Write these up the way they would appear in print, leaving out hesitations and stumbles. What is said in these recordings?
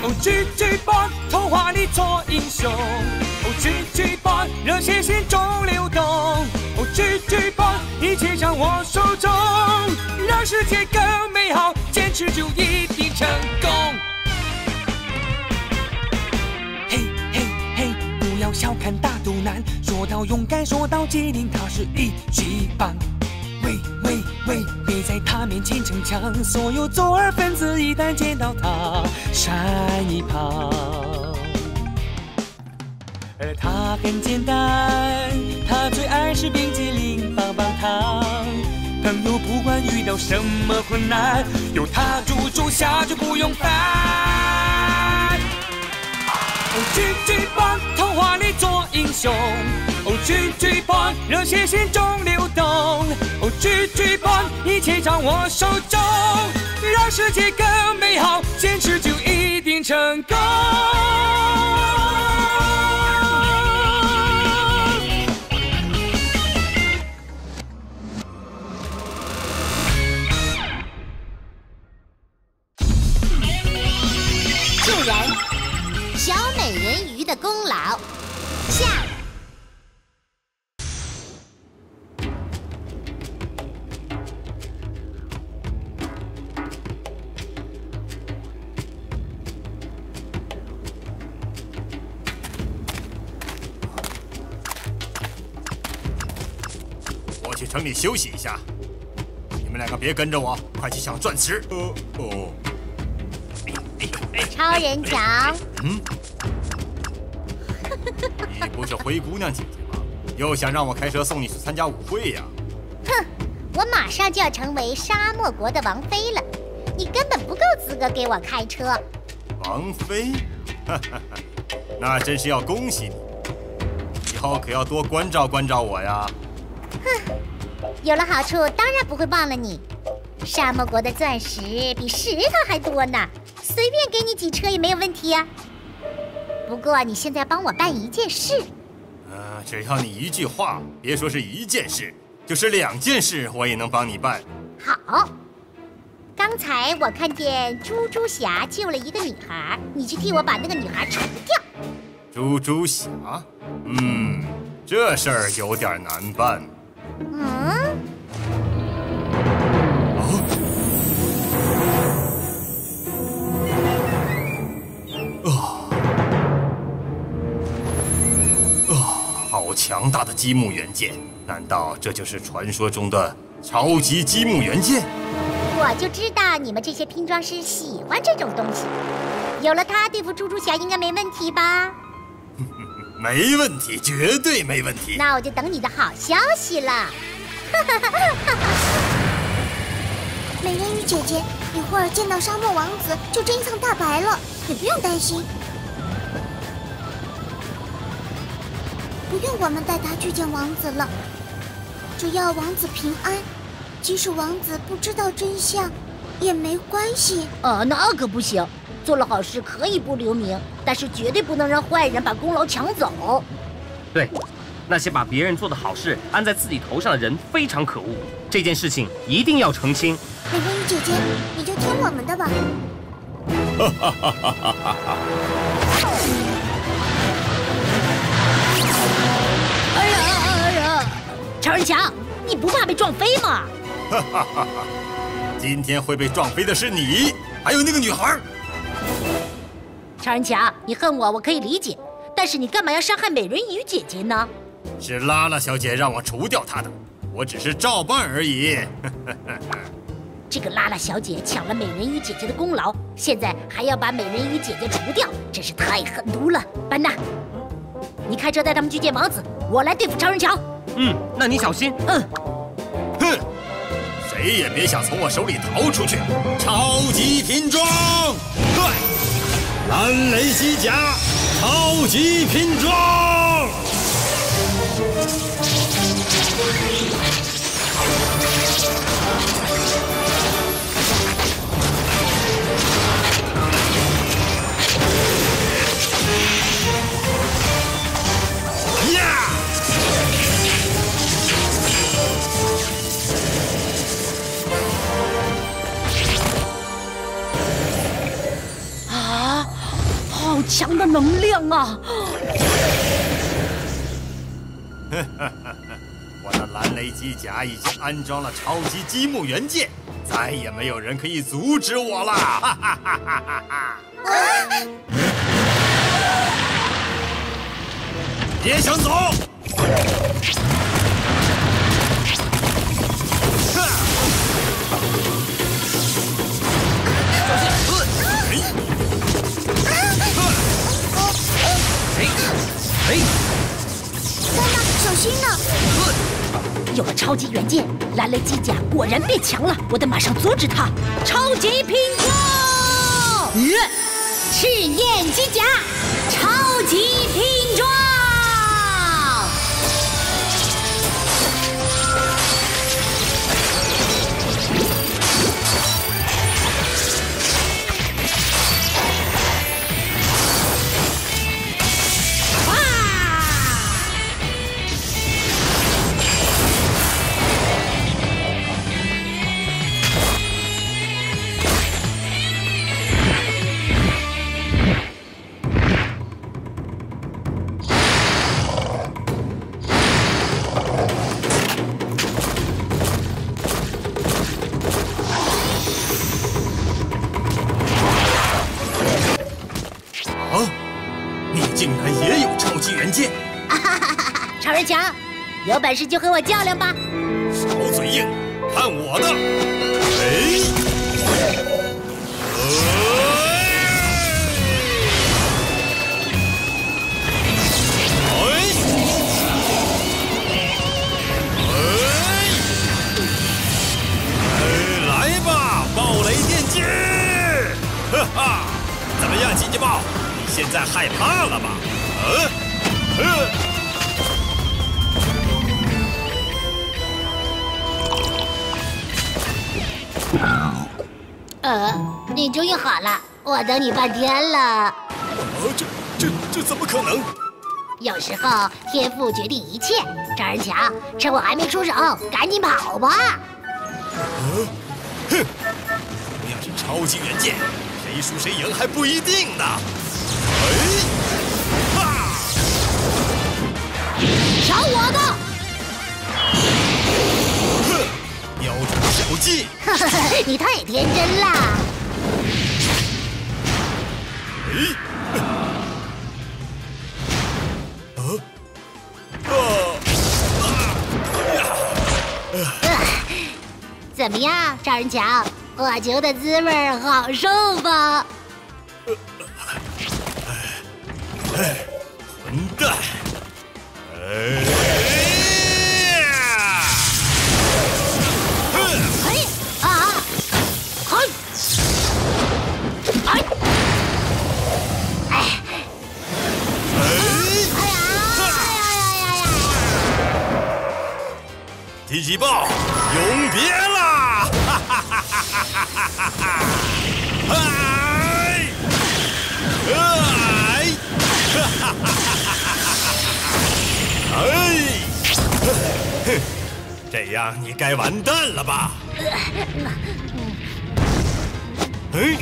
哦，GG Boy， 童话里做英雄。哦，GG Boy， 热血心中流动。哦，GG Boy， 一切掌握手中，让世界更美好，坚持就一定成功。嘿嘿嘿，不要小看大肚腩，说到勇敢，说到机灵，他是一级棒。喂喂喂，别在他面前逞强，所有左耳分子一旦见到他，闪一旁。而他很简单，他最爱是冰淇淋棒棒糖。朋友不管遇到什么困难，有他住下就不用烦。哦，GG Boy， 童话里做英雄。哦，GG Boy， 热血心中流动。哦，GG Boy， 一切掌握手中，让世界更美好，坚持就一定成功。 救人，小美人鱼的功劳。下。 我去城里休息一下，你们两个别跟着我，快去抢钻石。 超人奖。 你不是灰姑娘姐姐吗？又想让我开车送你去参加舞会呀？ 哼，我马上就要成为沙漠国的王妃了，你根本不够资格给我开车。 王妃？那真是要恭喜你，以后可要多关照关照我呀。 哼，有了好处，当然不会忘了你。沙漠国的钻石比石头还多呢，随便给你几车也没有问题呀。不过你现在帮我办一件事。 只要你一句话，别说是一件事，就是2件事，我也能帮你办。 好。刚才我看见猪猪侠救了一个女孩，你去替我把那个女孩除掉。 猪猪侠？这事儿有点难办。好强大的积木元件，难道这就是传说中的超级积木元件？ 我就知道你们这些拼装师喜欢这种东西。有了它，对付猪猪侠应该没问题吧？ 没问题，绝对没问题。 那我就等你的好消息了。 美人鱼姐姐，一会儿见到沙漠王子就真相大白了，你不用担心。不用我们带他去见王子了，只要王子平安，即使王子不知道真相也没关系。 那可不行，做了好事可以不留名，但是绝对不能让坏人把功劳抢走。 对，那些把别人做的好事安在自己头上的人非常可恶，这件事情一定要澄清。 美人鱼姐姐，你就听我们的吧。 哎呀！超人强，你不怕被撞飞吗？ 今天会被撞飞的是你，还有那个女孩。 超人强，你恨我可以理解，但是你干嘛要伤害美人鱼姐姐呢？ 是拉拉小姐让我除掉她的，我只是照办而已。 这个拉拉小姐抢了美人鱼姐姐的功劳，现在还要把美人鱼姐姐除掉，真是太狠毒了。班纳，你开车带他们去见王子，我来对付超人乔。 那你小心。 哼，谁也别想从我手里逃出去！超级拼装，蓝雷西甲，超级拼装。 好强的能量啊！ 我的蓝雷机甲已经安装了超级积木元件，再也没有人可以阻止我了！哈哈哈哈哈！别想走！ 丹娜，小心呐！ 有了超级元件，蓝雷机甲果然变强了，我得马上阻止他！超级拼装， 赤焰机甲，超级拼装！ 超人强，有本事就和我较量吧！ 少嘴硬，看我的！来吧，暴雷电击！哈哈，怎么样，机器豹？你现在害怕了吧？ 你终于好了，我等你半天了。 这怎么可能？ 有时候天赋决定一切。超人强，趁我还没出手，赶紧跑吧！ 哼，同样是超级元件，谁输谁赢还不一定呢。 找我的！ 哼，标准小技。 你太天真了。怎么样，超人强？火球的滋味好受吧？ 混蛋！机器豹，永别啦！哈哈哈哈哈哈哈！哎！哎！哈哈哈哈哈！哎！哼，这样你该完蛋了吧？哎！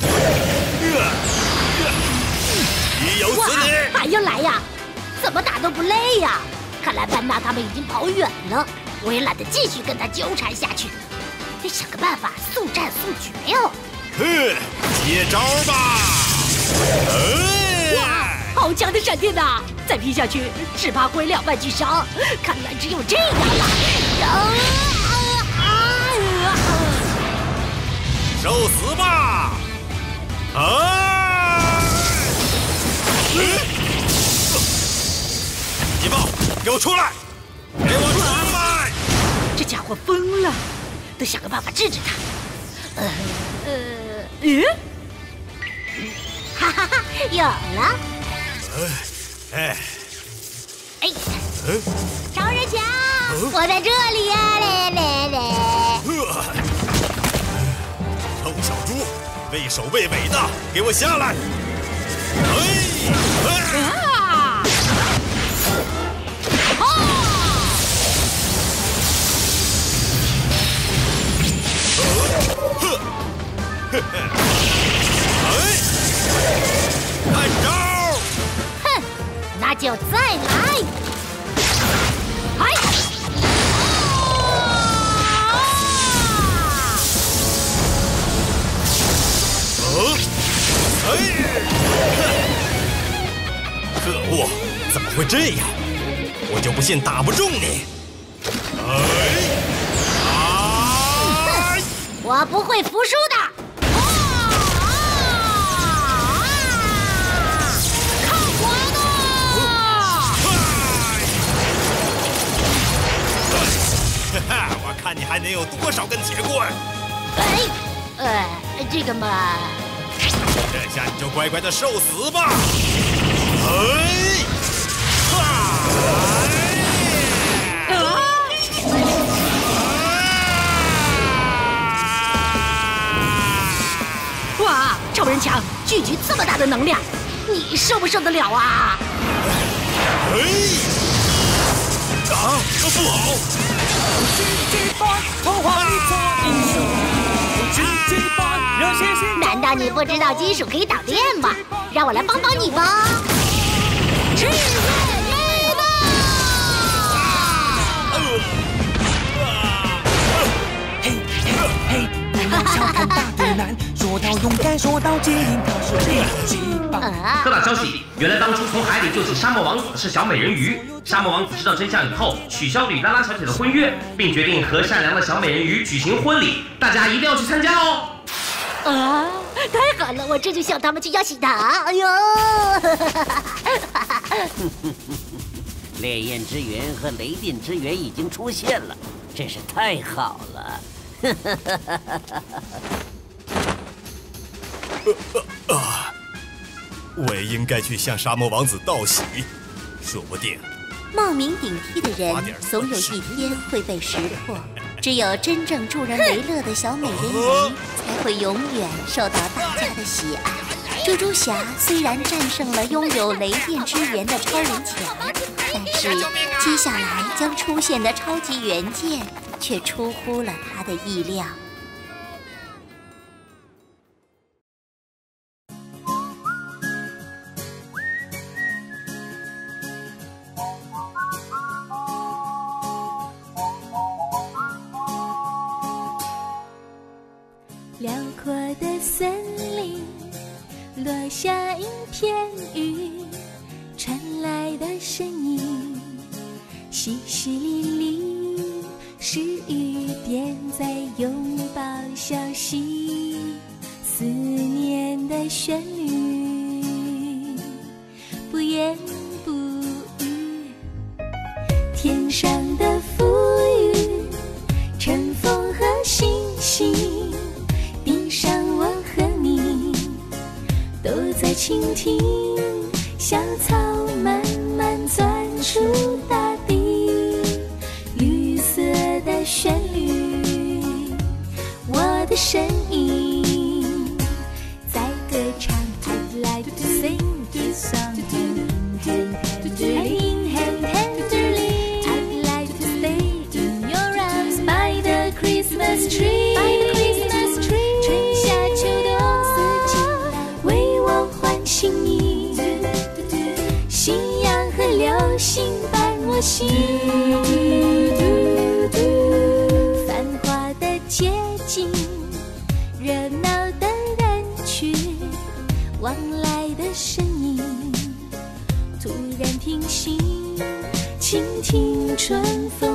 岂有此理！ 还要来呀？怎么打都不累呀？看来班纳他们已经跑远了。我也懒得继续跟他纠缠下去，得想个办法速战速决哟！ 哼，接招吧！ 哇，好强的闪电呐！再拼下去，只怕会两败俱伤。看来只有这样了。 受死吧！机器豹，给我出来！给我出来！ 这家伙疯了，得想个办法治治他。 哈哈哈，有了！超人强，我在这里呀！ 臭小猪，畏首畏尾的，给我下来！看招！ 要再来！哎！ 可恶，怎么会这样？我就不信打不中你！ 我不会服输的！看我的！哈哈，我看你还能有多少根铁棍？ 这个嘛， 这下你就乖乖的受死吧！ 哇，超人强聚集这么大的能量，你受不受得了啊？ 不好！ 难道你不知道金属可以导电吗？让我来帮帮你吧！赤焰雷暴！ 嘿嘿嘿，不要小看大肚腩，说到勇敢，说到机灵，他是一级棒。 特大消息，原来当初从海里救起沙漠王子的是小美人鱼。沙漠王子知道真相以后，取消与拉拉小姐的婚约，并决定和善良的小美人鱼举行婚礼。大家一定要去参加哦！ 啊，太好了！我这就向他们去要喜糖。哎呦！ 烈焰之源和雷电之源已经出现了，真是太好了！ 我也应该去向沙漠王子道喜，说不定冒名顶替的人总有一天会被识破，只有真正助人为乐的小美人鱼才会永远受到大家的喜爱。猪猪侠虽然战胜了拥有雷电之源的超人强，但是接下来将出现的超级元件却出乎了他的意料。 辽阔的森林落下一片雨，传来的声音淅淅沥沥，是雨点在拥抱消息，思念的旋律，不言不语。天上的浮云，乘风和星星，地上我和你都在倾听，小草慢慢钻出大地，绿色的旋律，我的声音在歌唱。I'd like to sing this song hand tenderly. I'd like to stay in your arms by the Christmas tree.春夏秋冬四季为我唤醒你，夕阳和流星伴我行。繁华的街景，热闹的人群，往来的身影，突然停息，倾听春风